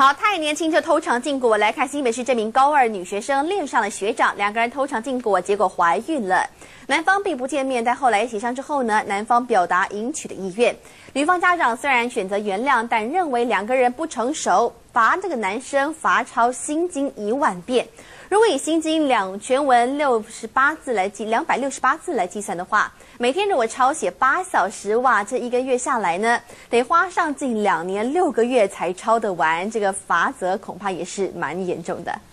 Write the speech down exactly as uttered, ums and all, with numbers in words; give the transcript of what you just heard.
好，太年轻就偷尝禁果。来看新北市这名高二女学生恋上了学长，两个人偷尝禁果，结果怀孕了。男方并不见面，但后来协商之后呢，男方表达迎娶的意愿。女方家长虽然选择原谅，但认为两个人不成熟，罚这个男生罚抄心经一万遍。如果以心经两全文六十八字来计，两百六十八字来计算的话，每天如果抄写八小时，哇，这一个月下来呢，得花上近两年六个月才抄得完，这个罚则恐怕也是蛮严重的。